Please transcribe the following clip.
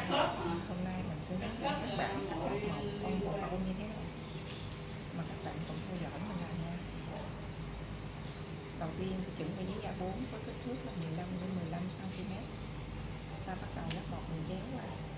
Hôm nay mình sẽ hướng dẫn các bạn cắt một con bồ câu như thế này, mà các bạn cùng theo dõi mình làm nha. Đầu tiên thì chuẩn bị giấy A4 với kích thước là 15 đến 15 cm. Ta bắt đầu lắp bọt mình chéo qua.